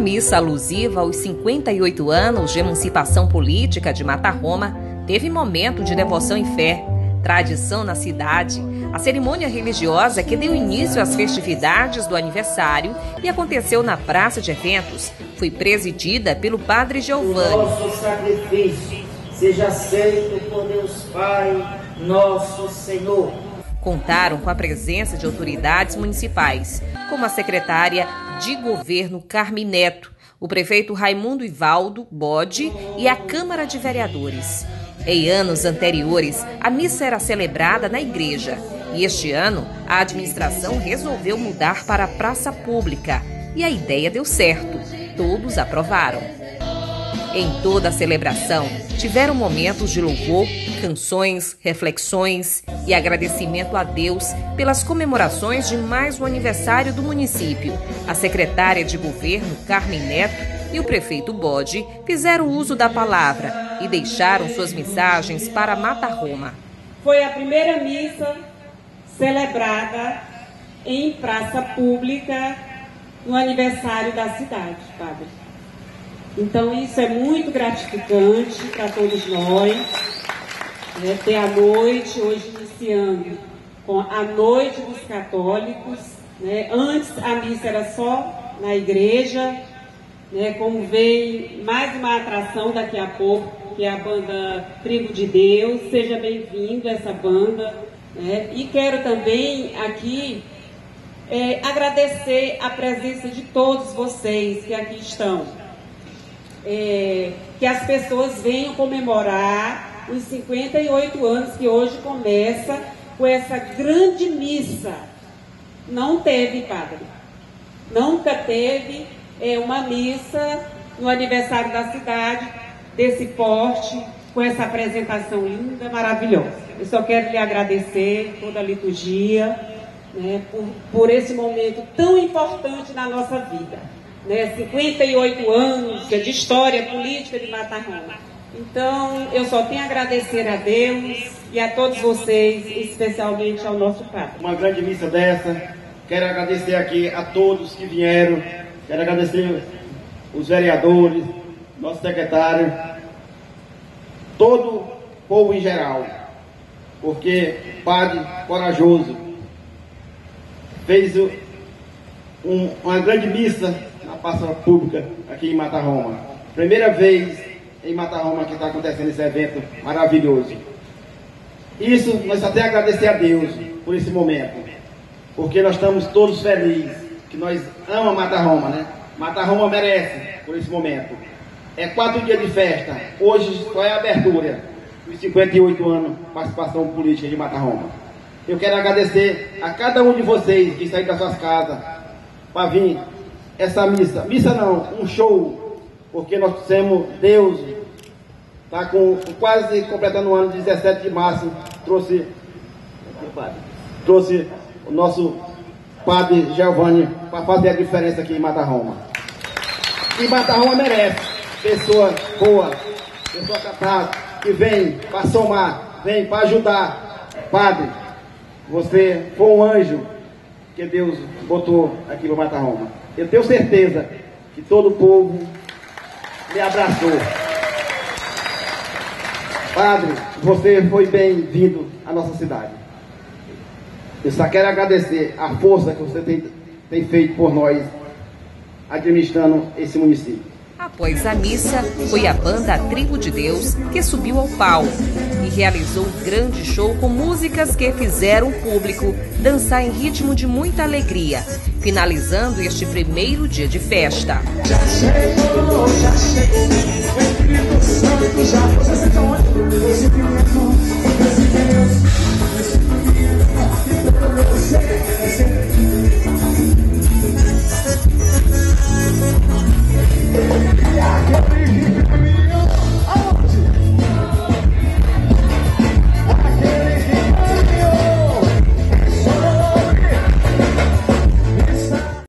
missa alusiva aos 58 anos de emancipação política de Matarroma teve momento de devoção e fé, tradição na cidade. A cerimônia religiosa que deu início às festividades do aniversário e aconteceu na Praça de Eventos foi presidida pelo Padre Giovanni. Nosso sacrifício seja aceito por Deus Pai, nosso Senhor. Contaram com a presença de autoridades municipais, como a secretária de Governo Carmen Neto, o prefeito Raimundo Ivaldo Bode e a Câmara de Vereadores. Em anos anteriores, a missa era celebrada na igreja e este ano a administração resolveu mudar para a praça pública e a ideia deu certo, todos aprovaram. Em toda a celebração, tiveram momentos de louvor, canções, reflexões e agradecimento a Deus pelas comemorações de mais um aniversário do município. A secretária de Governo, Carmen Neto, e o prefeito Bode fizeram uso da palavra e deixaram suas mensagens para Matarroma. Foi a primeira missa celebrada em praça pública no aniversário da cidade, padre. Então isso é muito gratificante para todos nós, né, ter a noite, hoje iniciando com a Noite dos Católicos, né. Antes a missa era só na igreja, né, como vem mais uma atração daqui a pouco, que é a banda Trigo de Deus. Seja bem-vindo essa banda, né. E quero também aqui agradecer a presença de todos vocês que aqui estão. Que as pessoas venham comemorar os 58 anos que hoje começa com essa grande missa. Não teve, padre, nunca teve uma missa no aniversário da cidade desse porte, com essa apresentação linda, maravilhosa. Eu só quero lhe agradecer toda a liturgia, né, por esse momento tão importante na nossa vida. 58 anos de história política de Matarroma. Então, eu só tenho a agradecer a Deus e a todos vocês, especialmente ao nosso padre. Uma grande missa dessa, quero agradecer aqui a todos que vieram, quero agradecer os vereadores, nosso secretário, todo o povo em geral, porque padre corajoso fez uma grande missa na praça pública aqui em Matarroma. Primeira vez em Matarroma que está acontecendo esse evento maravilhoso. Isso nós só temos a agradecer a Deus por esse momento, porque nós estamos todos felizes, que nós amamos Matarroma, né? Matarroma merece por esse momento. É 4 dias de festa. Hoje só é a abertura dos 58 anos de participação política de Matarroma. Eu quero agradecer a cada um de vocês que saiu das suas casas para vir essa missa. Missa não, um show, porque nós temos Deus, está quase completando o ano 17 de março, trouxe o nosso Padre Giovanni para fazer a diferença aqui em Matarroma. E Matarroma merece pessoa boa, pessoa capaz, que vem para somar, vem para ajudar. Padre, você foi um anjo que Deus botou aqui para Matarroma. Eu tenho certeza que todo o povo me abraçou. Padre, você foi bem-vindo à nossa cidade. Eu só quero agradecer a força que você tem feito por nós, administrando esse município. Após a missa, foi a banda Trigo de Deus que subiu ao palco e realizou um grande show com músicas que fizeram o público dançar em ritmo de muita alegria, finalizando este primeiro dia de festa. Já chegou, o Espírito Santo já foi. Esse